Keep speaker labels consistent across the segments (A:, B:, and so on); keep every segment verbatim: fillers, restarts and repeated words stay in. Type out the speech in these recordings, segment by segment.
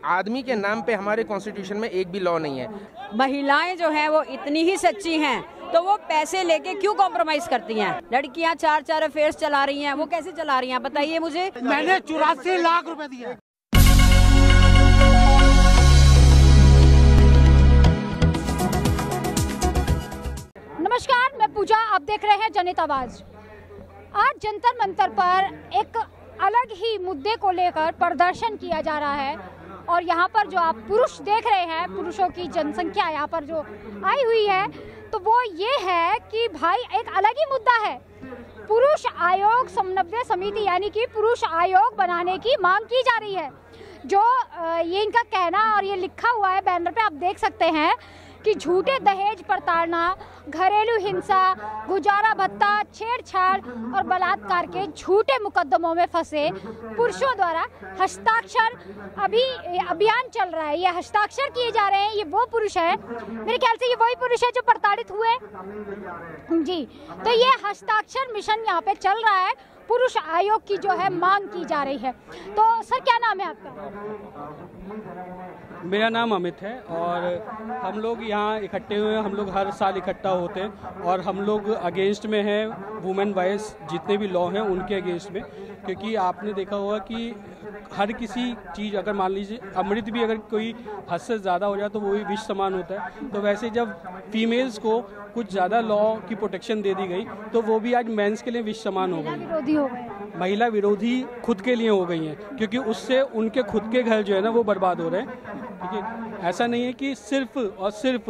A: आदमी के नाम पे हमारे कॉन्स्टिट्यूशन में एक भी लॉ नहीं है।
B: महिलाएं जो हैं वो इतनी ही सच्ची हैं तो वो पैसे लेके क्यों कॉम्प्रोमाइज करती हैं? लड़कियां चार चार अफेयर्स चला रही हैं, वो कैसे चला रही हैं बताइए मुझे।
C: मैंने चौरासी लाख रुपए दिए।
D: नमस्कार, मैं पूजा, आप देख रहे हैं जनहित आवाज। आज जंतर मंतर पर एक अलग ही मुद्दे को लेकर प्रदर्शन किया जा रहा है और यहाँ पर जो आप पुरुष देख रहे हैं, पुरुषों की जनसंख्या यहाँ पर जो आई हुई है, तो वो ये है कि भाई एक अलग ही मुद्दा है। पुरुष आयोग समन्वय समिति यानी कि पुरुष आयोग बनाने की मांग की जा रही है। जो ये इनका कहना और ये लिखा हुआ है बैनर पे, आप देख सकते हैं कि झूठे दहेज प्रताड़ना, घरेलू हिंसा, गुजारा भत्ता, छेड़छाड़ और बलात्कार के झूठे मुकदमों में फंसे पुरुषों द्वारा हस्ताक्षर अभी अभियान चल रहा है। ये हस्ताक्षर किए जा रहे हैं। ये वो पुरुष है, मेरे ख्याल से ये वही पुरुष है जो प्रताड़ित हुए जी। तो ये हस्ताक्षर मिशन यहाँ पे चल रहा है, पुरुष आयोग की जो है मांग की जा रही है। तो सर, क्या नाम है आपका?
E: मेरा नाम अमित है और हम लोग यहाँ इकट्ठे हुए हैं। हम लोग हर साल इकट्ठा होते हैं और हम लोग अगेंस्ट में हैं वुमेन वाइज जितने भी लॉ हैं उनके अगेंस्ट में, क्योंकि आपने देखा होगा कि हर किसी चीज़, अगर मान लीजिए अमृत भी अगर कोई हद से ज़्यादा हो जाए तो वो भी विष समान होता है। तो वैसे जब फीमेल्स को कुछ ज़्यादा लॉ की प्रोटेक्शन दे दी गई तो वो भी आज मेंस के लिए विष समान हो गई,
D: विरोधी हो गए,
E: महिला विरोधी खुद के लिए हो गई हैं, क्योंकि उससे उनके खुद के घर जो है ना वो बर्बाद हो रहे हैं। ठीक है, ऐसा नहीं है कि सिर्फ और सिर्फ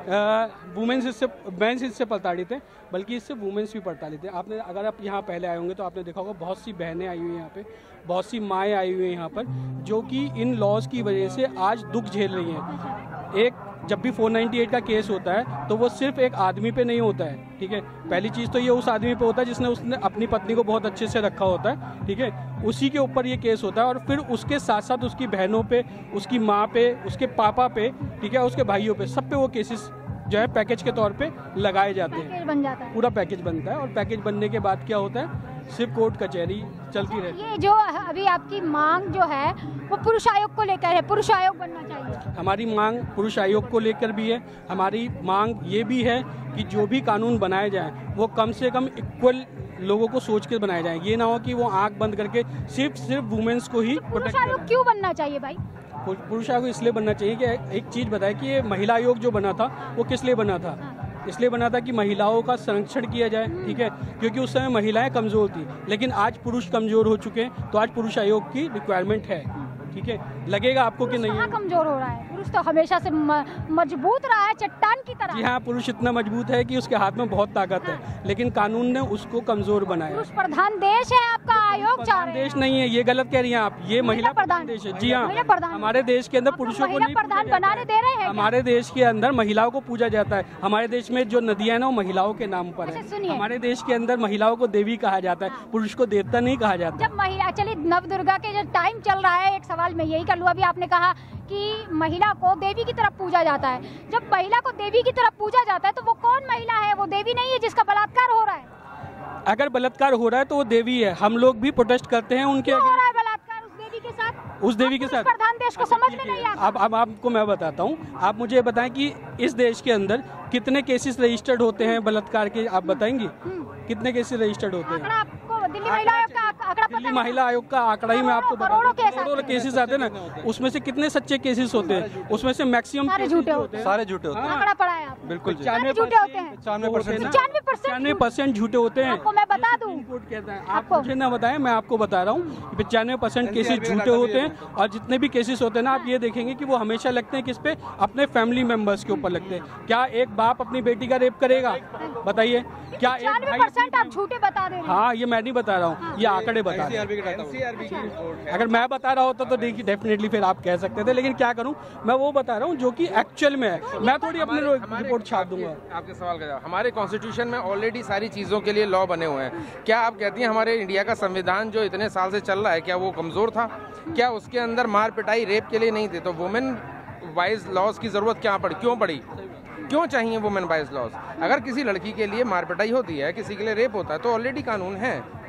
E: वुमेन्स इससे मेंस इससे प्रताड़ित हैं, बल्कि इससे वुमेन्स भी प्रताड़ित हैं। आपने अगर आप यहाँ पहले आए होंगे तो आपने देखा होगा बहुत सी बहनें आई हुई हैं यहाँ पे, बहुत सी माएँ आई हुई हैं यहाँ पर, जो कि इन लॉज की वजह से आज दुख झेल रही हैं। एक जब भी चार सौ अट्ठानवे का केस होता है तो वो सिर्फ एक आदमी पे नहीं होता है। ठीक है, पहली चीज़ तो ये उस आदमी पे होता है जिसने उसने अपनी पत्नी को बहुत अच्छे से रखा होता है। ठीक है, उसी के ऊपर ये केस होता है और फिर उसके साथ साथ उसकी बहनों पे, उसकी माँ पे, उसके पापा पे, ठीक है, उसके भाइयों पे, सब पे वो केसेस जो है पैकेज के तौर पे लगाए जाते हैं।
D: बन जाता है,
E: पूरा पैकेज बनता है और पैकेज बनने के बाद क्या होता है, सिर्फ कोर्ट कचहरी चलती रहती है।
D: ये जो अभी आपकी मांग जो है वो पुरुष आयोग को लेकर है, पुरुष आयोग बनना चाहिए।
E: हमारी मांग पुरुष आयोग को लेकर भी है। हमारी मांग ये भी है कि जो भी कानून बनाए जाएं वो कम से कम इक्वल लोगों को सोच के बनाए जाएं। ये ना हो कि वो आंख बंद करके सिर्फ सिर्फ वुमेन्स को ही
D: पुरुष आयोग क्यों बनना चाहिए भाई?
E: पुरुष आयोग इसलिए बनना चाहिए कि एक चीज़ बताए कि ये महिला आयोग जो बना था वो किस लिए बना था। इसलिए बना था कि महिलाओं का संरक्षण किया जाए। ठीक है, क्योंकि उस समय महिलाएं कमज़ोर थी, लेकिन आज पुरुष कमज़ोर हो चुके हैं, तो आज पुरुष आयोग की रिक्वायरमेंट है। ठीक है, लगेगा आपको कि नहीं
D: कमज़ोर हो रहा है? पुरुष तो हमेशा से मजबूत रहा है, चट्टान की तरह।
E: जी हाँ, पुरुष इतना मजबूत है कि उसके हाथ में बहुत ताकत है, लेकिन कानून ने उसको कमज़ोर बनाया।
D: पुरुष प्रधान देश है आपका आयोग, चाह रहे हैं।
E: देश नहीं है, ये गलत कह रही हैं आप। ये महिला प्रधान देश है। जी हाँ, हमारे देश के अंदर पुरुषों को नहीं
D: प्रधान बनाने दे रहे हैं।
E: हमारे देश के अंदर महिलाओं को पूजा जाता है। हमारे देश में जो नदियां ना वो महिलाओं के नाम पर है। हमारे देश के अंदर महिलाओं को देवी कहा जाता है, पुरुष को देवता नहीं कहा जाता।
D: जब महिला, चलिए नव दुर्गा के जो टाइम चल रहा है, एक सवाल मैं यही कर लूँ। अभी आपने कहा कि महिला को देवी की तरफ पूजा जाता है। जब महिला को देवी की तरफ पूजा जाता है तो वो कौन महिला है? वो देवी नहीं है जिसका बलात्कार हो रहा है।
E: अगर बलात्कार हो रहा है तो वो देवी है। हम लोग भी प्रोटेस्ट करते हैं उनके।
D: हो रहा है बलात्कार उस देवी के साथ,
E: उस देवी के साथ।
D: प्रधान देश को समझ में नहीं आता।
E: अब अब आपको मैं बताता हूँ, आप मुझे बताएं कि इस देश के अंदर कितने केसेस रजिस्टर्ड होते हैं बलात्कार के? आप बताएंगी कितने केसेस रजिस्टर्ड होते हैं?
D: दिल्ली महिला आयोग का आंकड़ा,
E: दिल्ली महिला आयोग का आंकड़ा ही मैं आपको बता दूं, करोड़ों केसेस आते हैं ना, उसमें से कितने सच्चे केसेस होते हैं? उसमें से मैक्सिमम
D: सारे झूठे होते हैं।
F: सारे झूठे होते हैं।
D: आंकड़ा पढ़ा है आप?
F: बिल्कुल
D: पचानवे झूठे होते हैं।
F: पचानवे परसेंट
E: पचानवे परसेंट झूठे होते हैं।
D: आपको मैं बता दूं,
E: कहता है, आप मुझे ना बताएं, मैं आपको बता रहा हूँ, पचानवे परसेंट केसेस झूठे होते हैं। और जितने भी केसेस होते हैं ना, आप ये देखेंगे कि वो हमेशा लगते हैं किस पे? अपने फैमिली मेंबर्स के ऊपर लगते हैं। क्या एक बाप अपनी बेटी का रेप करेगा? बताइए, क्या एक
D: भाई? आप झूठे बता दे रहे हैं।
E: हाँ, ये मैं नहीं बता रहा हूँ, ये आंकड़े बता रहे हैं। अगर मैं बता रहा होता तो देखिए डेफिनेटली फिर आप कह सकते थे, लेकिन क्या करूं, मैं वो बता रहा हूं जो कि एक्चुअल में है। मैं थोड़ी अपनी रिपोर्ट छाप दूंगा।
A: आपके सवाल का जवाब, हमारे कॉन्स्टिट्यूशन में ऑलरेडी सारी चीज़ों के लिए लॉ बने हुए हैं। क्या आप कहती हैं हमारे इंडिया का संविधान जो इतने साल से चल रहा है, क्या वो कमज़ोर था? क्या उसके अंदर मार पिटाई रेप के लिए नहीं थे? तो वुमेन वाइज लॉज की ज़रूरत क्या पड़ी, क्यों पड़ी, क्यों चाहिए वुमेन वाइज लॉज? अगर किसी लड़की के लिए मार पिटाई होती है, किसी के लिए रेप होता है, तो ऑलरेडी कानून है।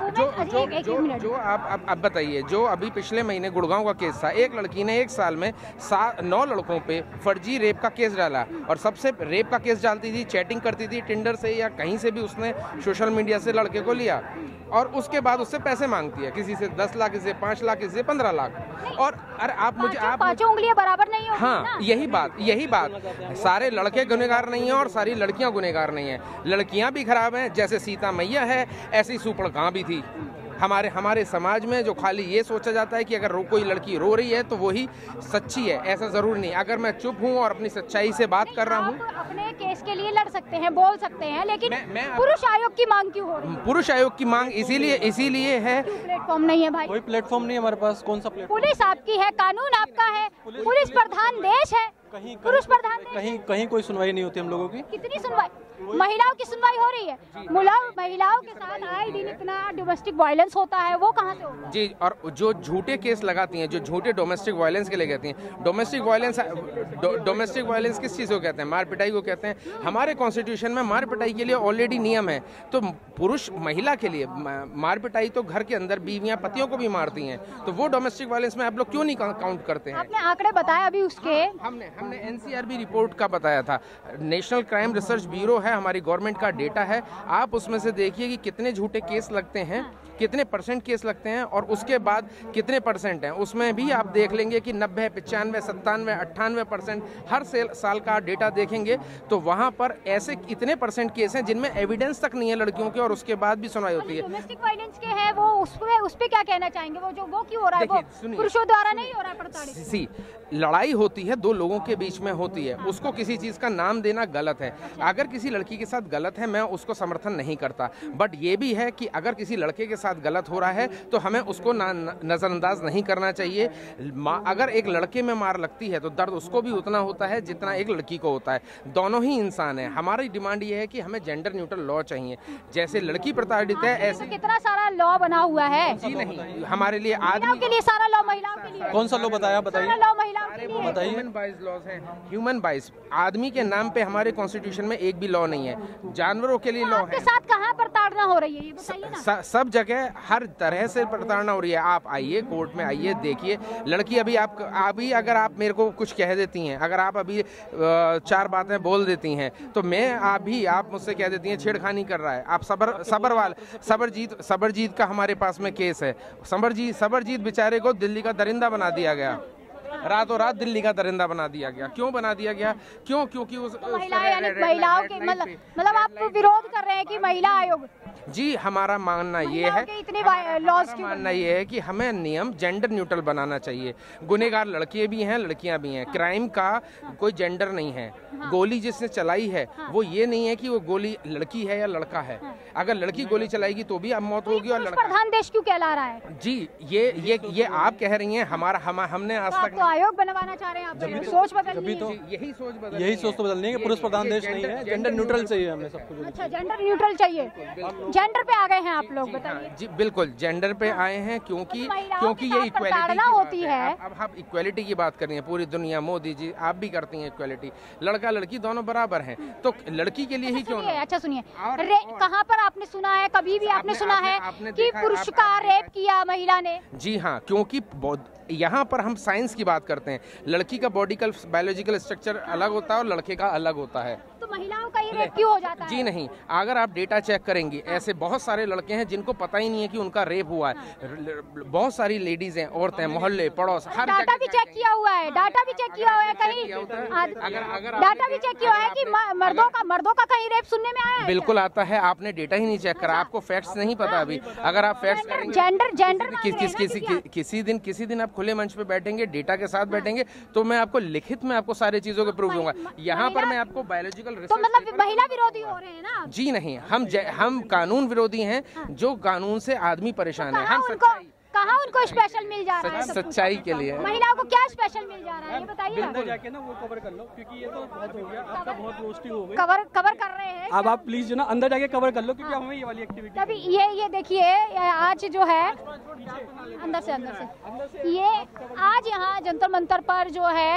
A: जो
D: women-
A: जो
D: एक- एक
A: जो,
D: मिनट।
A: जो आप अब अब बताइए, जो अभी पिछले महीने गुड़गांव का केस था, एक लड़की ने एक साल में सात नौ लड़कों पे फर्जी रेप का केस डाला, और सबसे रेप का केस डालती थी, चैटिंग करती थी टिंडर से या कहीं से भी, उसने सोशल मीडिया से लड़के को लिया और उसके बाद उससे पैसे मांगती है, किसी से दस लाख, किसी से पाँच लाख, किसी से पंद्रह लाख। और अरे आप मुझे
D: पांचों-
A: आप
D: पांचों उंगलियां बराबर नहीं होती
A: हाँ,
D: ना।
A: यही बात यही बात सारे लड़के गुनहगार नहीं हैं और सारी लड़कियां गुनहगार नहीं हैं। लड़कियां भी खराब हैं, जैसे सीता मैया है ऐसी सुपड़कां भी थी। हमारे हमारे समाज में जो खाली ये सोचा जाता है कि अगर रो कोई लड़की रो रही है तो वही सच्ची है, ऐसा जरूर नहीं। अगर मैं चुप हूँ और अपनी सच्चाई से बात कर रहा हूँ,
D: आप अपने केस के लिए लड़ सकते हैं, बोल सकते हैं, लेकिन
A: मैं- मैं अब-
D: पुरुष आयोग की मांग क्यों हो रही है?
A: पुरुष आयोग की मांग इसीलिए इसीलिए है।
D: प्लेटफॉर्म नहीं है भाई।
E: कोई प्लेटफॉर्म नहीं है हमारे पास, कौन सा प्लेटफॉर्म?
D: पुलिस आपकी है, कानून आपका है, पुलिस प्रधान देश है,
E: कहीं
D: पुरुष प्रधान देश।
E: कहीं कहीं कोई सुनवाई नहीं होती हम लोगों की।
D: कितनी सुनवाई, महिलाओं की सुनवाई हो रही है? महिलाओं महिलाओं के साथ आए दिन इतना डोमेस्टिक वायलेंस होता है, वो कहाँ से होता है?
A: जी, और जो झूठे केस लगाती हैं, जो झूठे डोमेस्टिक वायलेंस के लिए कहती हैं, डोमेस्टिक वायलेंस डोमेस्टिक वायलेंस किस चीज़ को कहते हैं? मार पिटाई को कहते हैं। हमारे कॉन्स्टिट्यूशन में मार पिटाई के लिए ऑलरेडी नियम है, तो पुरुष महिला के लिए मार पिटाई तो घर के अंदर बीवियां पतियों को भी मारती हैं, तो वो डोमेस्टिक वायलेंस में आप लोग क्यों नहीं काउंट करते हैं?
D: आपने आंकड़े बताए अभी उसके।
A: हमने हमने एनसीआरबी रिपोर्ट का बताया था, नेशनल क्राइम रिसर्च ब्यूरो है, हमारी गवर्नमेंट का डेटा है, आप उसमें से देखिए कि कितने झूठे केस लगते हैं, कितने परसेंट केस लगते हैं और उसके बाद कितने परसेंट हैं। उसमें भी आप देख लेंगे कि नब्बे, पचानवे, सत्तानवे, अट्ठानवे परसेंट हर साल का डेटा देखेंगे तो वहाँ पर ऐसे इतने परसेंट केस हैं जिनमें एविडेंस तक नहीं है लड़कियों के, और उसके बाद भी सुनवाई होती है।
D: डोमेस्टिक वायलेंस के है वो, उस पे उस पे क्या कहना चाहेंगे? वो जो वो क्यों हो रहा है? वो
A: देखिए, सुनिए।
D: पुरुषों द्वारा नहीं हो रहा है प्रताड़ित।
A: सी लड़ाई होती है, दो लोगों के बीच में होती है, उसको किसी चीज़ का नाम देना गलत है। अगर किसी लड़की के साथ गलत है, मैं उसको समर्थन नहीं करता, बट ये भी है कि अगर किसी लड़के के साथ गलत हो रहा है तो हमें उसको नज़रअंदाज नहीं करना चाहिए। अगर एक लड़के में मार लगती है तो दर्द उसको भी उतना होता है जितना एक लड़की को होता है, दोनों ही इंसान है। हमारी डिमांड ये है कि हमें जेंडर न्यूट्रल लॉ चाहिए, जैसे लड़की प्रताड़ित है ऐसे।
D: कितना सारा लॉ बना हुआ है।
A: जी नहीं, हमारे लिए
D: महिलाओं
A: आदमी
D: के लिए सारा लॉ, महिलाओं के लिए
E: कौन सा लो बताया बताइए?
D: सारा लॉ महिलाओं के लिए।
E: बताइए।
A: ह्यूमन बाइस लॉज हैं, ह्यूमन बाइस। आदमी के नाम पे हमारे कॉन्स्टिट्यूशन में एक भी लॉ नहीं है, जानवरों के लिए लॉ
D: आपके
A: है।
D: साथ कहाँ प्रताड़ना हो रही है ये बताइए ना।
A: स- सब जगह हर तरह से प्रताड़ना हो रही है। आप आइए कोर्ट में, आइए देखिए। लड़की अभी आप अभी अगर आप मेरे को कुछ कह देती हैं, अगर आप अभी अ, चार बातें बोल देती हैं तो मैं अभी आप मुझसे कह देती हैं छेड़खानी कर रहा है। आप सबर सबरवाल सबरजीत सबरजीत का हमारे पास में केस है। सबरजीत सबरजीत बेचारे को दिल्ली का दरिंदा बना दिया गया, रातों रात दिल्ली का दरिंदा बना दिया गया। क्यों बना दिया गया? क्यों? क्योंकि उस
D: महिलाएं यानी महिलाओं के मतलब मतलब आप विरोध कर रहे हैं कि महिला आयोग।
A: जी, हमारा मानना ये है,
D: महिलाओं के इतने लॉज
A: हमारा
D: क्यों?
A: मानना ये है कि हमें नियम जेंडर न्यूट्रल बनाना चाहिए। गुनेगार लड़के भी हैं, लड़कियां भी हैं। क्राइम का कोई जेंडर नहीं है। गोली जिसने चलाई है वो ये नहीं है कि वो गोली लड़की है या लड़का है। अगर लड़की गोली चलाएगी तो भी अब मौत होगी और
D: पुरुष
A: लड़का।
D: प्रधान देश क्यों कहला रहा है?
A: जी, ये ये ये आप कह रही हैं, हमारा हम हमने आज
D: तो आप
A: तक
D: तो आयोग बनवाना चाह रहे हैं, आप सोच बदलनी
E: जब भी
D: है।
E: तो
A: जी, यही सोच बदल
E: यही सोच तो बदलनी है कि पुरुष प्रधान देश नहीं है, जेंडर न्यूट्रल चाहिए हमें सब कुछ।
D: अच्छा, जेंडर न्यूट्रल चाहिए। जेंडर पे आ गए हैं आप लोग,
A: हाँ,
D: बताइए।
A: जी बिल्कुल जेंडर पे आए हैं क्योंकि
D: तो महिलाओं
A: क्योंकि
D: के
A: ये
D: साथ
A: इक्वालिटी
D: प्रताड़ना होती है।
A: अब अब आप इक्वालिटी की बात कर रही हैं, पूरी दुनिया, मोदी जी आप भी करती हैं इक्वालिटी, लड़का लड़की दोनों बराबर हैं, तो लड़की के लिए ही क्यों
D: सुनिए,
A: ना?
D: अच्छा सुनिए,
A: और-
D: रे- कहाँ पर आपने सुना है, कभी भी आपने
A: आपने-
D: सुना
A: आपने-
D: है
A: आपने
D: कि
A: देखा है,
D: पुरुष
A: आप-
D: का
A: आपने
D: रेप
A: देखा-
D: किया महिला ने?
A: जी हाँ, क्योंकि बहुत- यहाँ पर हम साइंस की बात करते हैं। लड़की का बॉडिकल बायोलॉजिकल स्ट्रक्चर अलग होता है और लड़के का अलग होता है।
D: तो महिलाओं का ही रेप क्यों हो जाता है?
A: जी नहीं, अगर आप डेटा चेक करेंगी, ऐसे बहुत सारे लड़के हैं जिनको पता ही नहीं है कि उनका रेप हुआ है। बहुत सारी लेडीज हैं, औरतें, मोहल्ले, पड़ोस, हर
D: डाटा
A: जगह
D: भी चेक किया हुआ है, डाटा भी चेक किया हुआ है कहीं।
A: किया होता है।
D: आद-
A: अगर- अगर
D: डाटा
A: आपने
D: भी
A: देखा-
D: चेक किया हुआ है
A: अगर
D: कि
A: आपने-
D: म- मर्दों का मर्दों का कहीं रेप सुनने में आया है?
A: बिल्कुल आता है, आपने डेटा ही नहीं चेक करा, आपको फैक्ट्स नहीं पता अभी। अगर आप फैक्ट्स करेंगे,
D: जेंडर जेंडर
A: किस किस किसी कि- किसी दिन किसी दिन आप खुले मंच पे बैठेंगे, डेटा के साथ बैठेंगे, तो मैं आपको लिखित में आपको सारी चीजों के प्रूफ दूंगा। यहाँ पर मैं आपको बायोलॉजिकल
D: तो मतलब महिला विरोधी हो रहे हैं ना?
A: जी नहीं, हम जै- हम कानून विरोधी हैं, जो कानून से आदमी परेशान है।
D: कहाँ
A: हम
D: उनको
A: सच्चाई
D: कहाँ उनको स्पेशल मिल जा रहा है?
A: सच-
D: सब कुछ?
A: सच्चाई के लिए।
D: महिलाओं को क्या स्पेशल मिल जा रहा है ये बताइए ना।
E: अंदर जाके ना वो कवर कर लो, क्योंकि ये तो बहुत हो गया, आपका बहुत रोस्टिंग हो गई।
D: कवर कवर कर रहे हैं।
E: अब आप प्लीज जो ना अंदर जाके कवर कर लो, क्योंकि हमें ये वाली एक्टिविटी।
D: तभी ये ये देखिए, आज जो है अंदर से अंदर से ये आज यहाँ जंतर मंतर पर जो है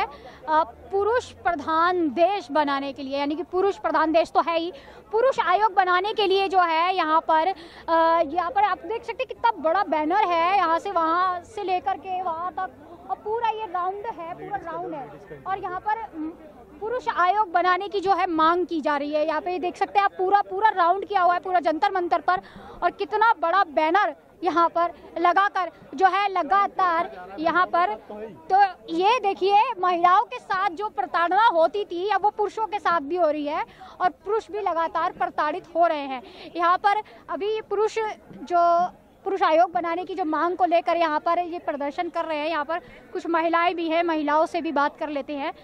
D: पुरुष प्रधान देश बनाने के लिए, यानी कि पुरुष प्रधान देश तो है ही, पुरुष आयोग बनाने के लिए जो है यहाँ पर यहाँ पर आप देख सकते हैं कितना बड़ा बैनर है, यहाँ से वहाँ से लेकर के वहाँ तक, और पूरा ये राउंड है, पूरा राउंड है, और यहाँ पर पुरुष आयोग बनाने की जो है मांग की जा रही है। यहाँ पे देख सकते हैं आप, पूरा पूरा राउंड किया हुआ है पूरा जंतर मंतर पर, और कितना बड़ा बैनर यहाँ पर लगाकर जो है लगातार यहाँ पर, तो ये देखिए महिलाओं के साथ जो प्रताड़ना होती थी अब वो पुरुषों के साथ भी हो रही है, और पुरुष भी लगातार प्रताड़ित हो रहे हैं। यहाँ पर अभी पुरुष जो पुरुष आयोग बनाने की जो मांग को लेकर यहाँ पर ये प्रदर्शन कर रहे हैं, यहाँ पर कुछ महिलाएं भी हैं, महिलाओं से भी बात कर लेते हैं।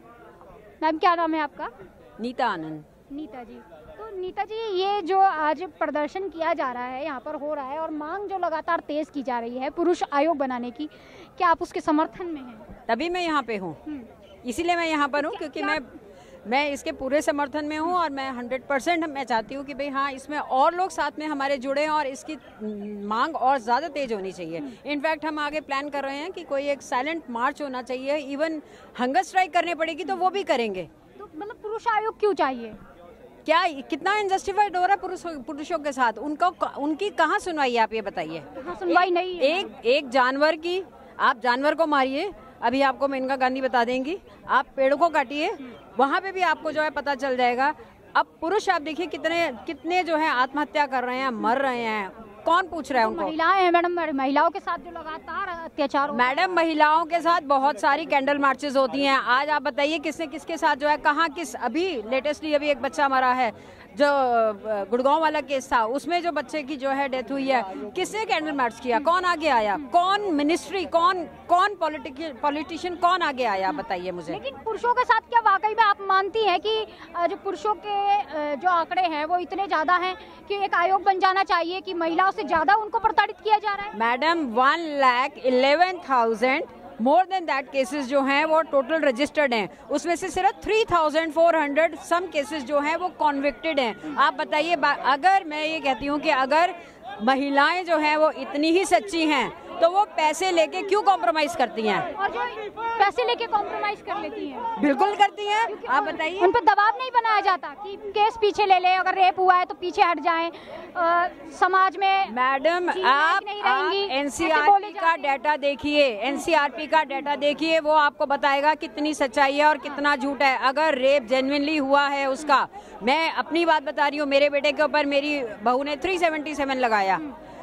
D: मैम क्या नाम है आपका?
B: नीता आनंद।
D: नीता जी, तो नीता जी ये जो आज प्रदर्शन किया जा रहा है यहाँ पर हो रहा है, और मांग जो लगातार तेज की जा रही है पुरुष आयोग बनाने की, क्या आप उसके समर्थन में हैं?
B: तभी मैं यहाँ पे हूँ, इसीलिए मैं यहाँ पर हूँ, क्योंकि मैं मैं इसके पूरे समर्थन में हूँ, और मैं हंड्रेड परसेंट मैं चाहती हूँ कि भाई हाँ इसमें और लोग साथ में हमारे जुड़े हैं, और इसकी मांग और ज़्यादा तेज होनी चाहिए। इनफैक्ट हम आगे प्लान कर रहे हैं कि कोई एक साइलेंट मार्च होना चाहिए, इवन हंगर स्ट्राइक करनी पड़ेगी तो वो भी करेंगे।
D: तो मतलब पुरुष आयोग क्यों चाहिए?
B: क्या कितना इनजस्टिफाइड हो रहा है पुरुष पुरुषों के साथ, उनका उनकी कहाँ सुनवाई है, आप ये बताइए।
D: सुनवाई नहीं है।
B: एक एक जानवर की, आप जानवर को मारिए, अभी आपको मेनका गांधी बता देंगी, आप पेड़ों को काटिए, वहाँ पे भी आपको जो है पता चल जाएगा। अब पुरुष आप देखिए कितने कितने जो है आत्महत्या कर रहे हैं, मर रहे हैं, कौन पूछ रहा है उनको?
D: महिलाएं हैं मैडम, महिलाओं के साथ जो लगातार अत्याचार हो,
B: मैडम महिलाओं के साथ बहुत सारी कैंडल मार्चेस होती हैं। आज आप बताइए किसने किसके साथ जो है कहाँ किस, अभी लेटेस्टली अभी एक बच्चा मरा है जो गुड़गांव वाला केस था, उसमें जो बच्चे की जो है डेथ हुई है, किसने कैंडल मार्च किया, कौन आगे आया, कौन मिनिस्ट्री, कौन कौन पॉलिटिशियन कौन आगे आया, बताइए मुझे।
D: लेकिन पुरुषों के साथ क्या वाकई में आप मानती हैं कि जो पुरुषों के जो आंकड़े हैं वो इतने ज्यादा हैं कि एक आयोग बन जाना चाहिए कि महिलाओं से ज्यादा उनको प्रताड़ित किया जा रहा है?
B: Madam one lakh eleven thousand more than that cases जो हैं वो टोटल रजिस्टर्ड हैं, उसमें से सिर्फ three thousand four hundred some cases जो हैं वो कॉन्विक्टेड हैं। आप बताइए, अगर मैं ये कहती हूँ कि अगर महिलाएं जो हैं वो इतनी ही सच्ची हैं तो वो पैसे लेके क्यों कॉम्प्रोमाइज करती हैं?
D: और जो पैसे लेके कॉम्प्रोमाइज कर लेती हैं,
B: बिल्कुल करती हैं। आप बताइए,
D: उन पर दबाव नहीं बनाया जाता कि केस पीछे ले ले, अगर रेप हुआ है तो पीछे हट जाएं, आ, समाज में
B: मैडम आप, आप एनसीआरपी का डाटा देखिए, एनसीआरपी का डाटा देखिए, वो आपको बताएगा कितनी सच्चाई है और कितना झूठ है। अगर रेप जेन्युइनली हुआ है उसका, मैं अपनी बात बता रही हूँ, मेरे बेटे के ऊपर मेरी बहू ने थ्री सेवेंटी सेवन लगाया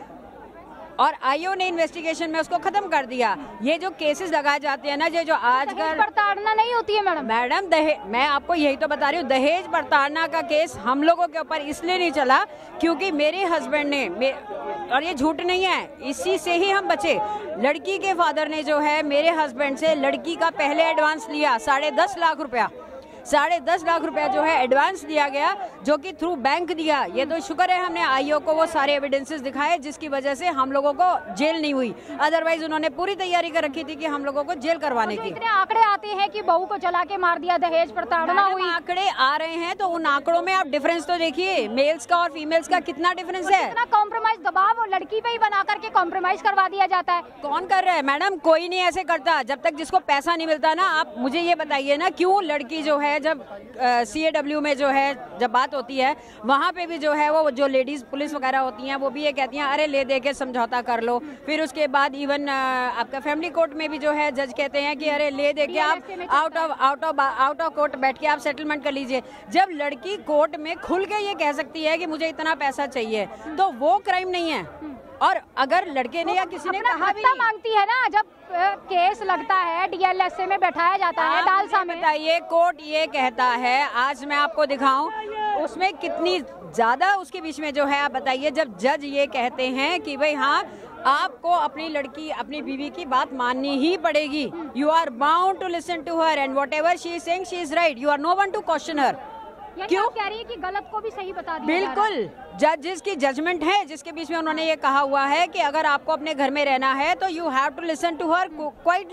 B: और आईओ ने इन्वेस्टिगेशन में उसको खत्म कर दिया। ये जो केसेस लगाए जाते हैं ना, ये जो आजकल
D: प्रताड़ना नहीं होती है मैडम।
B: मैडम दहेज, मैं आपको यही तो बता रही हूँ, दहेज प्रताड़ना का केस हम लोगों के ऊपर इसलिए नहीं चला क्योंकि मेरे हस्बैंड ने मे, और ये झूठ नहीं है, इसी से ही हम बचे। लड़की के फादर ने जो है मेरे हस्बैंड से लड़की का पहले एडवांस लिया, साढ़े दस लाख रुपया साढ़े दस लाख रुपया जो है एडवांस दिया गया, जो कि थ्रू बैंक दिया। ये तो शुक्र है हमने आईओ को वो सारे एविडेंसेस दिखाए जिसकी वजह से हम लोगों को जेल नहीं हुई, अदरवाइज उन्होंने पूरी तैयारी कर रखी थी कि हम लोगों को जेल करवाने की।
D: इतने आंकड़े आते हैं कि बहू को जला के मार दिया, दहेज प्रताड़ना हुई,
B: आंकड़े आ रहे हैं तो उन आंकड़ों में आप डिफरेंस तो देखिए, मेल्स का और फीमेल्स का कितना डिफरेंस है।
D: कितना कॉम्प्रोमाइज, दबाव और लड़की पे ही बना करके कॉम्प्रोमाइज करवा दिया जाता है।
B: कौन कर रहा है मैडम? कोई नहीं ऐसे करता। जब तक जिसको पैसा नहीं मिलता ना, आप मुझे ये बताइए ना, क्यों लड़की जो है जब सी ए डब्ल्यू में जो है जब बात होती है वहाँ पे भी जो है वो जो लेडीज पुलिस वगैरह होती हैं वो भी ये कहती हैं अरे ले दे के समझौता कर लो। फिर उसके बाद इवन आपका फैमिली कोर्ट में भी जो है जज कहते हैं कि अरे ले दे के आप out of out of out of court बैठ के आप सेटलमेंट कर लीजिए। जब लड़की कोर्ट में खुल के ये कह सकती है कि मुझे इतना पैसा चाहिए तो वो क्राइम नहीं है। और अगर लड़के ने या किसी ने कहा भी
D: मांगती है ना, जब केस लगता है डी एल एस ए में बैठाया जाता है डालसा में,
B: बताइए कोर्ट ये कहता है, आज मैं आपको दिखाऊं उसमें कितनी ज्यादा उसके बीच में जो है, आप बताइए, जब जज ये कहते हैं कि भाई हाँ आपको अपनी लड़की अपनी बीवी की बात माननी ही पड़ेगी, you are bound to listen to her and whatever she is saying she is right, you are no one to question her.
D: क्यों कह रही है कि गलत को भी सही बता दिया?
B: बिल्कुल, जजेस की जजमेंट है जिसके बीच में उन्होंने ये कहा हुआ है कि अगर आपको अपने घर में रहना है तो you have to listen to her quietly.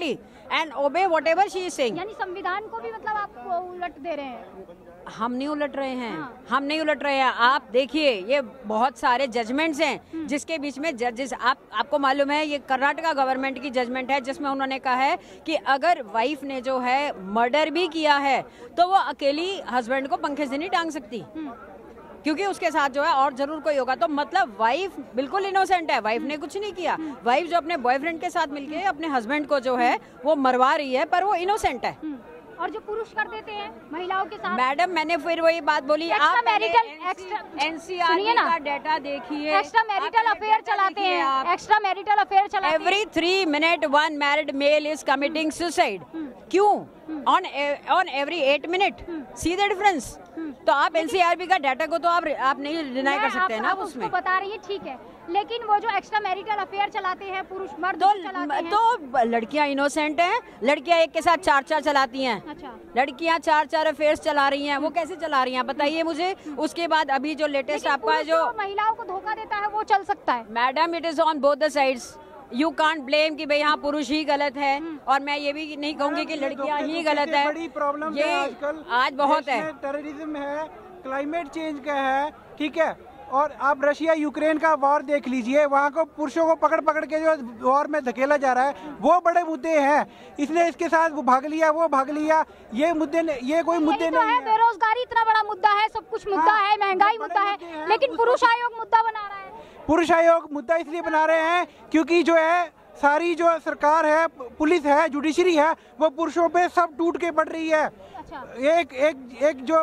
B: and obey whatever she is saying.
D: यानी संविधान को भी मतलब आप उलट दे रहे हैं?
B: हम नहीं उलट रहे हैं,
D: हाँ।
B: हम नहीं उलट रहे हैं। आप देखिए, ये बहुत सारे जजमेंट्स हैं जिसके बीच में जजेस, आप आपको मालूम है ये कर्नाटका गवर्नमेंट की जजमेंट है जिसमें उन्होंने कहा है कि अगर वाइफ ने जो है मर्डर भी किया है तो वो अकेली हस्बैंड को पंखे से नहीं टांग सकती, क्योंकि उसके साथ जो है और जरूर कोई होगा। तो मतलब वाइफ बिल्कुल इनोसेंट है, वाइफ ने कुछ नहीं किया। वाइफ जो अपने बॉयफ्रेंड के साथ मिलके अपने हस्बैंड को जो है वो मरवा रही है, पर वो इनोसेंट है।
D: और जो पुरुष कर देते हैं महिलाओं के साथ।
B: मैडम मैंने फिर वही बात बोली, आप
D: मैरिटल
B: एनसीआर का डेटा देखिए,
D: एक्स्ट्रा मैरिटल अफेयर चलाते हैं, एक्स्ट्रा मैरिटल अफेयर चलाते हैं।
B: Every three minute one married male is committing suicide. क्यों? On on every eight minute. See the difference. तो आप एनसीआरबी का डाटा को तो आप आप नहीं डिनाई कर सकते हैं ना, उसमें
D: बता रही है, ठीक है, लेकिन वो जो एक्स्ट्रा मैरिटल अफेयर चलाते हैं पुरुष मर्द
B: तो,
D: चलाते हैं।
B: तो लड़कियां इनोसेंट हैं, लड़कियां एक के साथ चार चार चलाती हैं।
D: अच्छा।
B: लड़कियां चार चार अफेयर्स चला रही हैं, वो कैसे चला रही हैं बताइए मुझे। उसके बाद अभी जो लेटेस्ट आपका जो
D: महिलाओं को धोखा देता है वो चल सकता है।
B: Madam it is on both the sides. You can't blame कि भाई यहाँ पुरुष ही गलत है, और मैं ये भी नहीं कहूँगी कि लड़कियाँ ही गलत है।
C: बड़ी प्रॉब्लम
B: ये
C: आजकल
B: आज बहुत है,
C: टेररिज्म है, क्लाइमेट चेंज का है, ठीक है। और आप रशिया यूक्रेन का वॉर देख लीजिए, वहाँ को पुरुषों को पकड़ पकड़ के जो वॉर में धकेला जा रहा है, वो बड़े मुद्दे हैं। इसने इसके साथ वो भाग लिया, वो भाग लिया, ये मुद्दे ये कोई मुद्दे
D: तो
C: नहीं
D: है। बेरोजगारी इतना बड़ा मुद्दा है, सब कुछ मुद्दा
C: हाँ,
D: है, महंगाई मुद्दा है,
C: है,
D: लेकिन पुरुष आयोग मुद्दा बना रहा है।
C: पुरुष आयोग मुद्दा इसलिए बना रहे हैं क्योंकि जो है सारी जो सरकार है, पुलिस है, जुडिशरी है, वो पुरुषों पे सब टूट के पड़ रही है।
D: अच्छा।
C: एक एक एक जो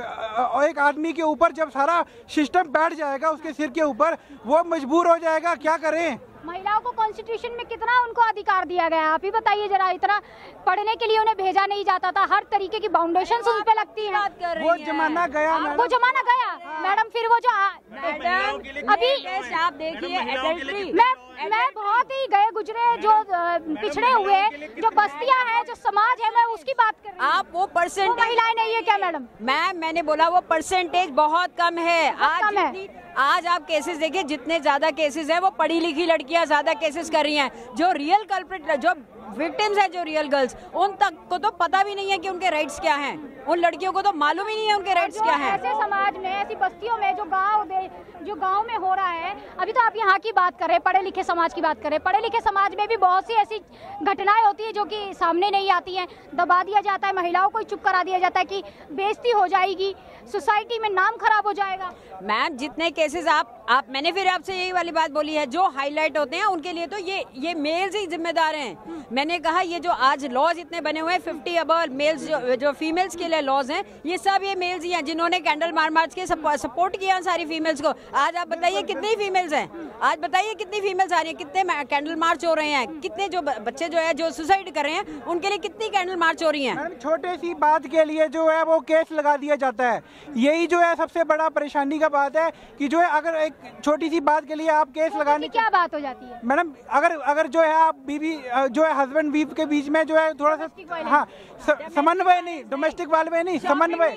C: एक आदमी के ऊपर जब सारा सिस्टम बैठ जाएगा उसके सिर के ऊपर, वो मजबूर हो जाएगा। क्या करें?
D: महिलाओं को कॉन्स्टिट्यूशन में कितना उनको अधिकार दिया गया है, आप ही बताइए जरा। इतना पढ़ने के लिए उन्हें भेजा नहीं जाता था, हर तरीके की बाउंडेशन उन पे लगती है।
C: वो जमाना गया,
D: वो जमाना गया मैडम। फिर वो जो
B: मैडम
D: अभी
B: आप देखिए एडल्ट्री,
D: मैं मैं बहुत ही गए गुजरे जो पिछड़े हुए जो बस्तियां हैं, जो समाज है, मैं उसकी बात कर रही हूँ।
B: आप वो परसेंटेज
D: महिलाएं नहीं है क्या मैडम?
B: मैम मैंने बोला वो परसेंटेज बहुत कम है। आज
D: कम है।
B: जितनी- आज आप केसेस देखिए, जितने ज्यादा केसेस हैं वो पढ़ी लिखी लड़कियां ज्यादा केसेस कर रही हैं। जो रियल कल्प्रिट, जो विक्टिम्स है, जो रियल गर्ल्स, उन तक को तो पता भी नहीं है कि उनके राइट्स क्या हैं। उन लड़कियों को तो मालूम ही नहीं है उनके राइट्स क्या हैं।
D: ऐसे समाज में, ऐसी बस्तियों में, जो गांव जो गांव में हो रहा है, अभी तो आप यहाँ की बात कर रहे हैं, पढ़े लिखे समाज की बात कर रहे हैं। पढ़े लिखे समाज में भी बहुत सी ऐसी घटनाएं होती है जो कि सामने नहीं आती हैं, दबा दिया जाता है, महिलाओं को चुप करा दिया जाता है कि बेइज्जती हो जाएगी, सोसाइटी में नाम खराब हो जाएगा।
B: मैम जितने केसेस आप आप मैंने फिर आपसे यही वाली बात बोली है, जो हाईलाइट होते हैं उनके लिए तो ये ये मेल्स ही जिम्मेदार हैं। मैंने कहा ये जो आज लॉज इतने बने हुए हैं, फिफ्टी अबव मेल्स जो, जो फीमेल्स के लिए लॉज हैं, ये सब ये मेल्स ही हैं जिन्होंने कैंडल मार मार्च के सपोर्ट किया सारी फीमेल्स को। आज आप बताइए कितनी फीमेल्स हैं, आज बताइए कितनी फीमेल्स आ रही हैं, कितने कैंडल मार्च हो रहे हैं, कितने जो बच्चे जो है जो सुसाइड कर रहे हैं उनके लिए कितनी कैंडल मार्च हो रही हैं।
C: मैडम छोटे सी बात के लिए जो है वो केस लगा दिया जाता है। यही जो है सबसे बड़ा परेशानी का बात है कि जो है अगर एक छोटी सी बात के लिए आप केस लगाने
D: क्या बात हो जाती है
C: मैडम, अगर अगर जो है आप बीवी जो है हस्बैंड वाइफ के बीच में जो है थोड़ा सा हाँ समन्वय नहीं, डोमेस्टिक वायलेंस नहीं, समन्वय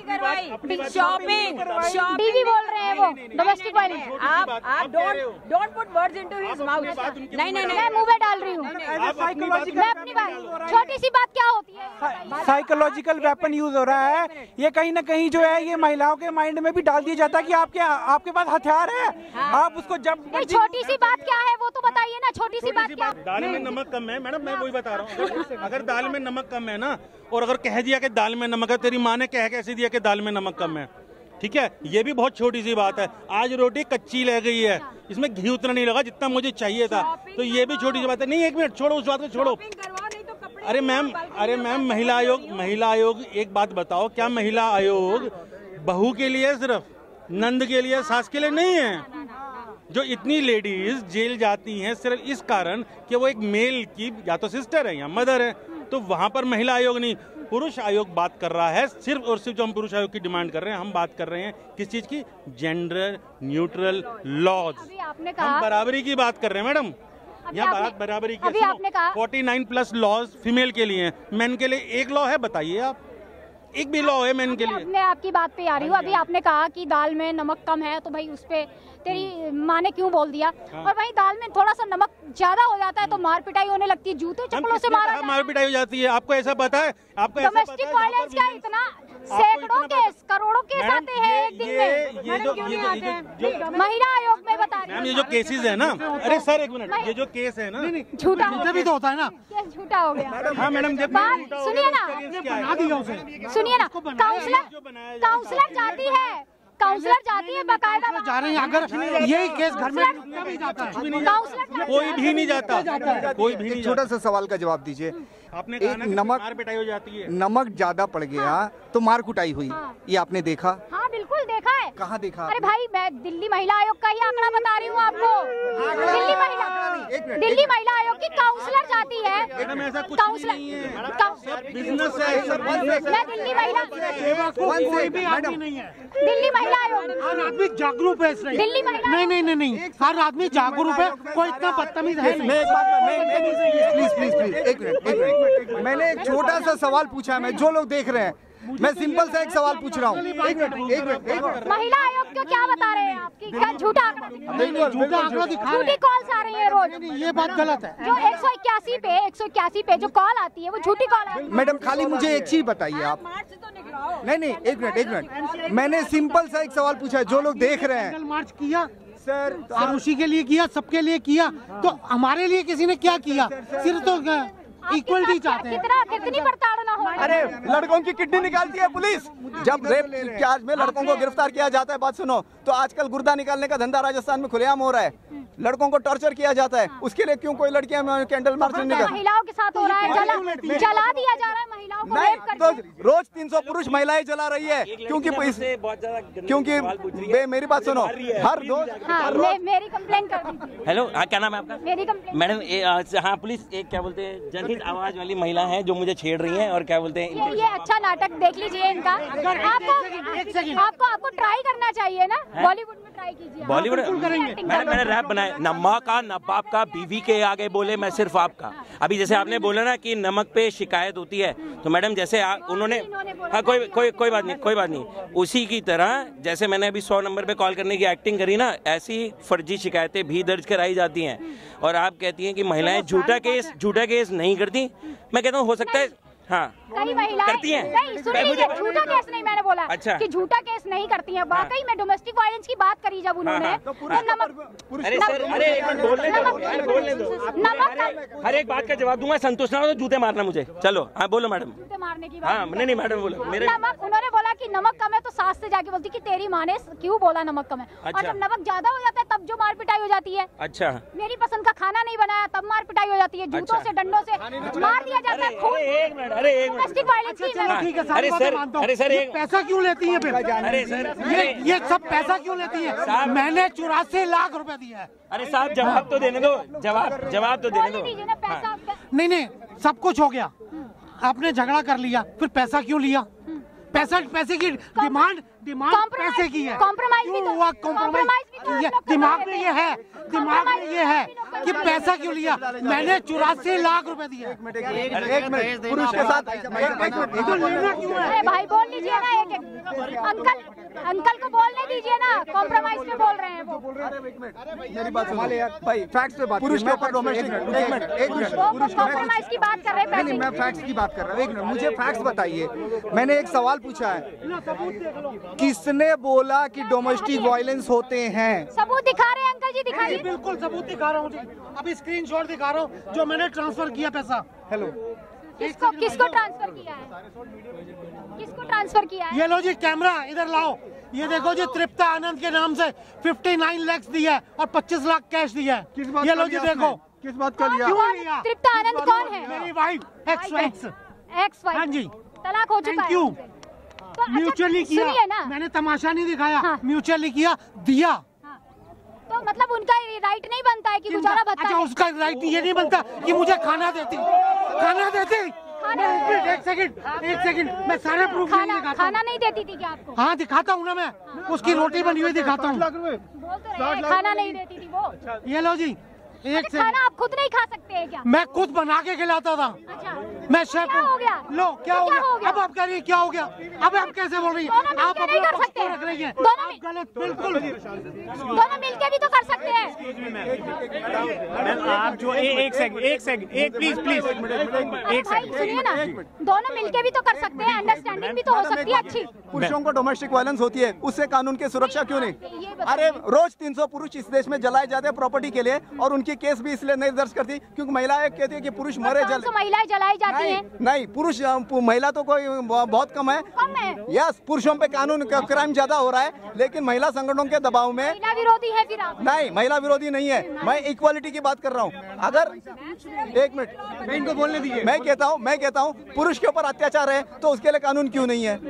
B: शॉपिंग
D: बीवी बोल रहे हैं वो डोमेस्टिक वायलेंस।
B: आप आप don't don't put words into his mouth. नहीं नहीं
D: मैं मुंह में डाल रही हूँ। मैं अपनी बात, छोटी सी बात क्या होती है,
C: साइकोलॉजिकल वेपन यूज हो रहा है। ये कहीं ना कहीं जो है ये महिलाओं के माइंड में भी डाल दिया जाता है कि आपके आपके पास हथियार है, आप उसको जब
D: छोटी सी बात क्या है वो तो बताइए ना। छोटी सी बात क्या?
F: दाल में नमक कम है मैडम, मैं वही बता रहा हूँ। अगर दाल में नमक कम है ना, और अगर कह दिया कि दाल में नमक है, तेरी माँ ने कह कैसे दिया कि दाल में नमक कम है, ठीक है, ये भी बहुत छोटी सी बात है। आज रोटी कच्ची रह गई है, इसमें घी उतना नहीं लगा जितना मुझे चाहिए था, तो ये भी छोटी सी बात है। नहीं एक मिनट छोड़ो, उस बात को छोड़ो। अरे मैम, अरे मैम महिला आयोग, महिला आयोग एक बात बताओ, क्या महिला आयोग बहू के लिए सिर्फ, नंद के लिए, सास के लिए नहीं है? जो इतनी लेडीज जेल जाती हैं सिर्फ इस कारण कि वो एक मेल की या तो सिस्टर है या मदर है, तो वहां पर महिला आयोग नहीं, पुरुष आयोग बात कर रहा है। सिर्फ और सिर्फ जो हम पुरुष आयोग की डिमांड कर रहे हैं, हम बात कर रहे हैं किस चीज की? Gender neutral laws. हम बराबरी की बात कर रहे हैं मैडम, यहाँ बात बराबरी की। Forty nine plus laws female के लिए हैं, मेन के लिए एक लॉ है, बताइए आप एक भी लॉ है मैन के लिए।
D: मैं आपकी बात पे आ रही हूँ। अभी आपने कहा कि दाल में नमक कम है तो भाई उस पे तेरी माँ ने क्यों बोल दिया, और भाई दाल में थोड़ा सा नमक ज्यादा हो जाता है तो मार पिटाई होने लगती है, जूते चप्पलों से मारा
F: मार पिटाई हो जाती है, आपको ऐसा पता है? आपको
D: डोमेस्टिक वायलेंस का इतना सैकड़ों केस करोड़ों केस आते हैं एक दिन में।
F: ये जो ये जो
D: महिला आयोग में बता रही
F: मैम ये जो केसेस है ना, अरे सर एक मिनट, ये जो केस है ना
D: झूठा
E: भी तो होता है ना,
D: केस झूठा हो गया।
F: हाँ मैडम जब
D: बात सुनिए ना,
E: बना दिया उसे।
D: सुनिए ना, काउंसलर काउंसलर जाती है, काउंसलर जाती है बकायदा
E: जा रहे हैं, अगर यही केस घर में भी जाता है,
D: काउंसलर
F: कोई भी नहीं जाता, कोई भी नहीं जाता।
G: छोटा सा सवाल का जवाब दीजिए।
F: आपने
G: एक
F: कहा ना कि
G: नमक
F: मार पिटाई हो जाती है,
G: नमक ज्यादा पड़ गया तो मार कुटाई हुई, ये आपने देखा?
D: हाँ बिल्कुल देखा है।
G: कहाँ देखा?
D: अरे भाई मैं दिल्ली महिला आयोग का ही आंकड़ा बता रही हूँ आपको। दिल्ली महिला दिल्ली महिला आयोग की काउंसलर जाती है,
F: मैडम ऐसा कुछ
D: काउंसलर
F: नहीं है,
D: काउंसलर
F: बिजनेस है।
D: मैं दिल्ली महिला
E: कोई भी आदमी नहीं है,
D: दिल्ली महिला आयोग
E: हर आदमी जागरूक है इसलिए।
D: दिल्ली महिला
E: नहीं नहीं नहीं नहीं हर आदमी जागरूक है, कोई इतना बदतमीज है नहीं।
G: मैं एक बात प्लीज प्लीज प्लीज एक मिनट एक मिनट मैंने एक छोटा सा सवाल पूछा है, मैं जो लोग देख रहे हैं, मैं सिंपल सा एक सवाल पूछ रहा हूँ। एक मिनट एक मिनट एक मिनट
D: महिला आयोग को क्या बता रहे हैं आपकी क्या झूठा आंकड़ा दिखा रहे हैं?
E: नहीं नहीं झूठा आंकड़ा दिखा रहे
D: झूठी कॉल्स आ रही है रोज,
E: हैं, ये बात गलत है।
D: जो एक सौ इक्यासी पे एक सौ इक्यासी पे जो कॉल आती है वो झूठी कॉल आती है।
G: मैडम खाली मुझे एक चीज बताइए आप। नहीं नहीं एक मिनट एक मिनट मैंने सिंपल सा एक सवाल पूछा है, जो लोग देख रहे हैं।
E: कैंडल मार्च किया
G: सर
E: और उसी के लिए किया, सबके लिए किया, तो हमारे लिए किसी ने क्या किया? सिर्फ तो इक्वलिटी चाहते हैं।
D: कितना कितनी प्रताड़ना हो रही है?
H: अरे लड़कों की किडनी निकालती है पुलिस, जब रेप चार्ज में लड़कों को गिरफ्तार किया जाता है। बात सुनो, तो आजकल गुर्दा निकालने का धंधा राजस्थान में खुलेआम हो रहा है, लड़कों को टॉर्चर किया जाता है, उसके लिए क्यों कोई लड़कियां कैंडल मार्च नहीं निकाल?
D: महिलाओं के साथ हो रहा है, जला जला दिया जा रहा है महिलाओं को
H: नहीं,
D: रेप
H: तो
D: करके।
H: रोज तीन सौ पुरुष महिलाएं जला रही है, क्योंकि इस- क्योंकि बे- मेरी बात सुनो, हर रोज
D: हाँ, मे, मेरी कंप्लेंट कर दीजिए।
I: हेलो, हाँ क्या नाम है आपका?
D: मेरी कंप्लेंट
I: मैडम ए, आ, हाँ पुलिस एक क्या बोलते हैं जनहित आवाज वाली महिला है जो मुझे छेड़ रही है और क्या बोलते हैं
D: ये ये अच्छा नाटक देख लीजिए इनका। आपको आपको आपको ट्राई करना चाहिए ना, बॉलीवुड में ट्राई कीजिए।
I: बॉलीवुड
D: एक्टिंग
I: मैंने मैंने रैप बनाया, न माँ का न बाप का, बीवी के आगे बोले मैं सिर्फ आपका। अभी जैसे आपने बोला ना कि नमक पे शिकायत होती है, तो मैडम जैसे आ, उन्होंने हाँ कोई कोई कोई बात नहीं कोई बात नहीं उसी की तरह जैसे मैंने अभी सौ नंबर पे कॉल करने की एक्टिंग करी ना, ऐसी फर्जी शिकायतें भी दर्ज कराई जाती हैं। और आप कहती हैं कि महिलाएं झूठा केस झूठा केस नहीं करती। मैं कहता हूँ हो सकता है हाँ
D: कई महिलाएं
I: करती हैं।
D: नहीं, सुन लीजिए, झूठा केस नहीं मैंने बोला
I: अच्छा।
D: कि झूठा केस नहीं करती हैं। वाकई में डोमेस्टिक वायलेंस की बात करी जब उन्होंने
I: हाँ,
D: तो नमक
I: अरे सर अरे एक मिनट बोलने दो यार, बोलने दो।
D: नमक का
I: हर एक बात का जवाब दूंगा, संतुष्ट ना हो तो जूते मारना मुझे। चलो हाँ बोलो मैडम।
D: जूते मारने की
I: हाँ
D: बात
I: नहीं नहीं मैडम बोलो मेरे
D: नमक उन्होंने बोला कि नमक कम है तो सास से जाके बोलती कि तेरी माँ ने क्यों बोला नमक कम है। और
I: अच्छा।
D: जब नमक ज्यादा हो जाता है तब जो मार पिटाई हो जाती है।
I: अच्छा
D: मेरी पसंद का खाना नहीं बनाया तब मार पिटाई हो जाती है, जूतों
I: अच्छा।
D: से डंडों से मार दिया जाता है। खून
I: अरे एक मिनट अरे एक मिनट
D: डोमेस्टिक वायलेंस की
E: चलो ठीक है, सारी
I: अरे
E: बातें
I: सर,
E: मानता हूँ।
I: अरे सर,
E: ये
I: एक-
E: पैसा क्यों लेती है फिर?
I: अरे सर
E: ये ये सब पैसा क्यों लेती है? मैंने चौरासी लाख रुपए दिया है।
I: अरे साहब जवाब तो देने दो, जवाब जवाब तो देने
D: बोल
I: दो।
D: दीजिए ना पैसा आपका।
E: नहीं नहीं सब कुछ हो गया, आपने झगड़ा कर लिया, फिर पैसा क्यों लिया? पैसा पैसे की डिमांड डिमांड
D: Compromise-
E: पैसे की है।
D: compromise भी
E: क्यों
D: तो-
E: हुआ
D: compromise भी तो
E: कॉम्प्रोमाइज? ये
D: हम लोग कर
E: दिमाग
D: रहे
E: में
D: थे।
E: ये है दिमाग में ये है कि पैसा क्यों लिया? मैंने चौरासी लाख रुपए दिए।
H: एक मिनट पुरुष के साथ एक मिनट
E: तो लेना क्यों है?
D: अरे भाई बोल लीजिए ना, एक एक अंकल अंकल को बोलने दीजिए ना, कॉम्प्रोमाइज में बोल रहे हैं वो।
H: मेरी बात सुनो भाई, फैक्ट्स पे बात पुरुष के ऊपर डोमेस्टिक एक मिनट एक मिनट
D: वो
H: पुरुष
D: कॉम्प्रोमाइज की बात कर रहे हैं
G: नहीं नहीं
D: पैसे
G: मैं फैक्ट्स की बात कर रहा हूँ। एक मिनट मुझे फैक्ट्स बताइए। मैंने एक सवाल पूछा है, किसने बोला कि डोमेस्टिक वायलेंस होते हैं?
D: सबूत दिखा रहे हैं अंकल जी,
E: जी,
D: दिखाइए।
E: बिल्कुल सबूत दिखा रहा हूँ जी, अभी स्क्रीनशॉट दिखा रहा हूँ जो मैंने ट्रांसफर किया पैसा।
G: हेलो
D: किसको किसको ट्रांसफर किया है? किसको ट्रांसफर किया है?
E: ये लो जी कैमरा इधर लाओ, ये देखो जी तृप्ता आनंद के नाम से उनसठ लाख दिया है और पच्चीस लाख कैश दिया है।
H: किस बात
E: ये
H: का
E: लो जी
H: लिया
E: देखो।
H: आपने? किस बात का लिया?
E: क्यों
D: कौन-
E: लिया?
D: तृप्ता आनंद कौन है?
E: मेरी wife ex wife.
D: Ex wife.
E: हाँ जी।
D: तलाक हो चुका
E: Thank
D: है
E: you.
D: उनसे। तो अच्छा,
E: म्यूचुअली किया,
D: सुनिए ना,
E: मैंने तमाशा नहीं दिखाया,
D: हाँ।
E: म्यूचुअली किया दिया।
D: हाँ। तो मतलब उनका राइट नहीं बनता है कि गुजारा भत्ता
E: अच्छा
D: है?
E: उसका राइट ये नहीं बनता कि मुझे खाना देती खाना देती
D: खाना-
E: एक मिनट, एक सेकंड एक सेकंड मैं सारे प्रूफ नहीं
D: खाना
E: दिखाता
D: खाना
E: हूँ।
D: नहीं देती थी क्या आपको?
E: हाँ दिखाता हूँ ना मैं, उसकी रोटी बनी हुई दिखाता हूँ।
D: बोल तो रहे हैं, खाना नहीं देती थी वो।
E: ये लो जी एक
D: अरे
E: सेकंड,
D: खाना आप खुद नहीं खा सकते हैं क्या?
E: मैं खुद बना के खिलाता था।
D: अच्छा
J: मैं शेफ
D: क्या हो गया?
J: लो क्या हो
D: क्या
J: गया?
D: हो गया?
J: अब आप कह रही है क्या हो गया? अब आप कैसे बोल रही हैं?
D: दोनों
J: आप
D: मिलके नहीं
J: अपना
D: कर
J: पक्ष
D: सकते।
J: क्यों रख रही हैं?
D: दोनों
J: आप
D: मिल-
J: गलत, बिल्कुल।
D: दोनों मिलके भी तो कर सकते हैं।
K: आप जो ए, एक सेकंड एक सेकंड एक प्लीज प्लीज
D: अरे भाई सुनिए ना, दोनों मिलके भी तो कर सकते हैं, अंडरस्टैंडिंग भी तो हो सकती है अच्छी।
H: पुरुषों को डोमेस्टिक वायलेंस होती है, उससे कानून की सुरक्षा क्यों नहीं?
D: ये बताइए।
H: अरे रोज तीन सौ पुरुष इस देश में जलाए जाते हैं प्रॉपर्टी के लिए, और उनकी केस भी इसलिए नहीं दर्ज करती क्योंकि महिलाएं कहती है कि पुरुष मरे
D: कौन
H: जल
D: सी महिलाएं जलाई जाती
H: नहीं,
D: हैं?
H: नहीं पुरुष महिला तो कोई बहुत कम है।
D: कम है।
H: यस, पुरुषों पे कानून का क्राइम ज्यादा हो रहा है, लेकिन महिला संगठनों के दबाव में
D: महिला विरोधी है फिर आप?
H: नहीं, महिला विरोधी नहीं है। मैं इक्वालिटी की बात कर रहा हूँ। अगर एक मिनट मैं इनको बोलने दीजिए। मैं कहता हूँ मैं कहता हूँ पुरुष के ऊपर अत्याचार है तो उसके लिए कानून क्यों नहीं है?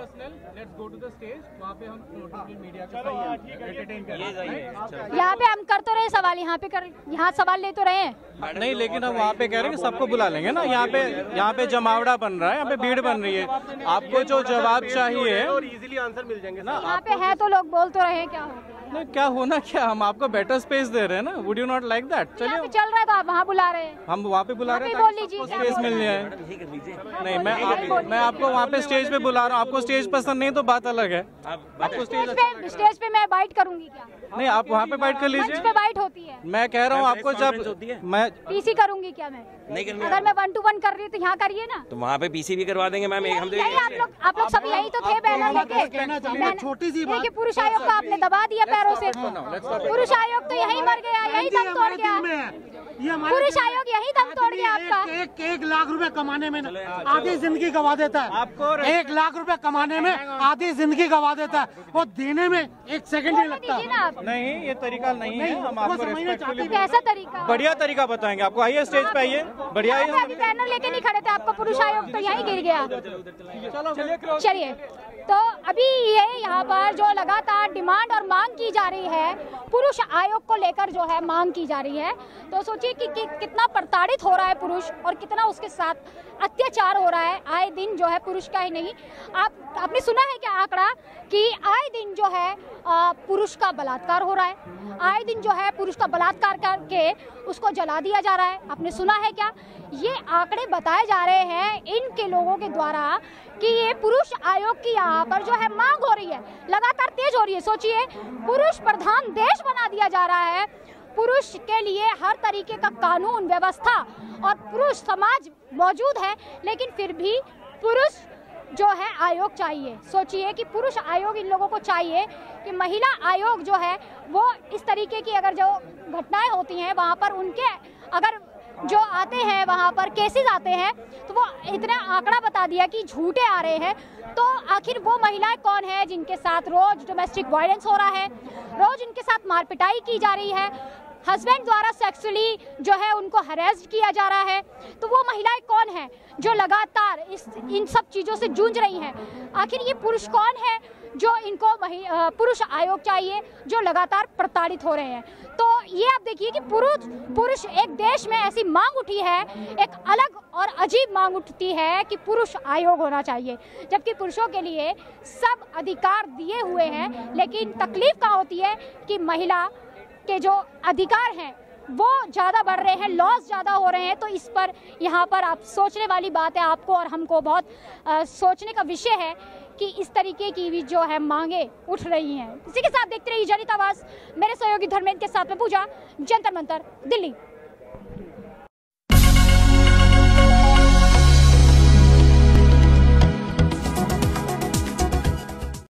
D: यहाँ पे हम कर तो रहे सवाल, यहाँ पे कर यहाँ सवाल ले तो रहे हैं।
K: नहीं, लेकिन हम वहाँ पे कह रहे हैं कि सबको बुला लेंगे ना। यहाँ पे यहाँ पे जमावड़ा बन रहा है, यहाँ पे भीड़ बन रही है। आपको जो जवाब चाहिए
L: और इजीली आंसर मिल जाएंगे ना।
D: यहाँ पे है तो लोग बोल तो रहे हैं, क्या हो?
K: नहीं, क्या होना क्या, हम आपको बेटर स्पेस दे रहे हैं ना। Would you not like that?
D: यहाँ पे
K: चलिए
D: चल रहा है तो आप वहाँ बुला रहे हैं।
K: हम वहाँ पे बुला रहे हैं
D: वहाँ पे
K: ताकि
D: बोल
K: सबको
D: लीजिए,
K: स्पेस मिल जाए। नहीं, मैं आप, मैं आपको वहाँ पे स्टेज पे बुला रहा हूँ। आपको स्टेज पसंद नहीं तो बात अलग है। आपको
D: स्टेज
K: स्टेज
D: पे स्टेज पे मैं बाइट करूंगी क्या?
K: नहीं, आप वहाँ पे बाइट कर
D: मंच
K: लीजिए।
D: पे बाइट होती है।
K: मैं कह रहा हूँ आपको, जब मैं
D: पीसी करूंगी क्या मैं?
I: नहीं करने
D: अगर मैं वन टू वन कर रही हूँ तो यहाँ करिए ना।
I: तो वहाँ पे पीसी भी करवा देंगे मैम। हम तो
D: यही आप लोग आप लोग सब यही तो थे बैनर लेके। बैनर-
J: छोटी सी
D: देखिए, पुरुष आयोग को आपने दबा दिया पैरों से। पुरुष आयोग तो यही मर गया, यही दम तोड़ गया।
J: ये हमारे
D: पुरुष आयोग यही दम तोड़ गया आपका।
J: एक, एक, एक लाख रुपए कमाने में आधी जिंदगी गवा देता है। आपको एक लाख रुपए कमाने में आधी जिंदगी गवा देता है, वो देने में एक सेकंड नहीं लगता।
D: दीजिए ना आप।
K: नहीं, ये तरीका नहीं है। हम आपको respectfully-
D: कैसा तरीका?
K: बढ़िया तरीका बताएंगे आपको। आइए स्टेज पे आइए। बढ़िया
D: आप अभी बैनर लेके नहीं खड़े थे, आपका पुरुष आयोग तो यहीं गिर गया। चलिए, तो अभी ये यहाँ पर जो लगातार डिमांड और मांग की जा रही है, पुरुष आयोग को लेकर जो है मांग की जा रही है, तो सोचिए कि, कि कितना प्रताड़ित हो रहा है पुरुष और कितना उसके साथ अत्याचार हो रहा है आए दिन। जो है पुरुष का ही नहीं, आप आपने सुना है क्या आंकड़ा कि आए दिन जो है आ, पुरुष का बलात्कार हो रहा है। आए दिन जो है पुरुष का बलात्कार करके उसको जला दिया जा रहा है। आपने सुना है क्या? ये आंकड़े बताए जा रहे हैं इनके लोगों के द्वारा कि ये पुरुष आयोग की यहाँ पर जो है मांग हो रही है, लगातार तेज हो रही है। सोचिए, पुरुष प्रधान देश बना दिया जा रहा है, पुरुष के लिए हर तरीके का कानून व्यवस्था और पुरुष समाज मौजूद है, लेकिन फिर भी पुरुष जो है आयोग चाहिए। सोचिए कि पुरुष आयोग इन लोगों को चाहिए कि महिला आयोग जो है वो इस तरीके की अगर जो घटनाएं होती हैं वहाँ पर उनके अगर जो आते हैं वहाँ पर केसेस आते हैं तो वो इतना आंकड़ा बता दिया कि झूठे आ रहे हैं। तो आखिर वो महिलाएं कौन है जिनके साथ रोज डोमेस्टिक वायलेंस हो रहा है, रोज इनके साथ मारपिटाई की जा रही है, हस्बैंड द्वारा सेक्सुअली जो है उनको हरेस्ड किया जा रहा है, तो वो महिलाएं कौन हैं जो लगातार इस इन सब चीज़ों से जूझ रही हैं? आखिर ये पुरुष कौन है जो इनको पुरुष आयोग चाहिए जो लगातार प्रताड़ित हो रहे हैं? तो ये आप देखिए कि पुरुष पुरुष एक देश में ऐसी मांग उठी है, एक अलग और अजीब मांग उठती है कि पुरुष आयोग होना चाहिए, जबकि पुरुषों के लिए सब अधिकार दिए हुए हैं। लेकिन तकलीफ कहाँ होती है कि महिला के जो अधिकार हैं वो ज़्यादा बढ़ रहे हैं, लॉस ज़्यादा हो रहे हैं। तो इस पर यहाँ पर आप सोचने वाली बात है, आपको और हमको बहुत आ, सोचने का विषय है कि इस तरीके की भी जो है मांगे उठ रही हैं। इसी के साथ देखते रहिए जनहित आवाज़, मेरे सहयोगी धर्मेंद्र के साथ में पूजा, जंतर मंतर, दिल्ली।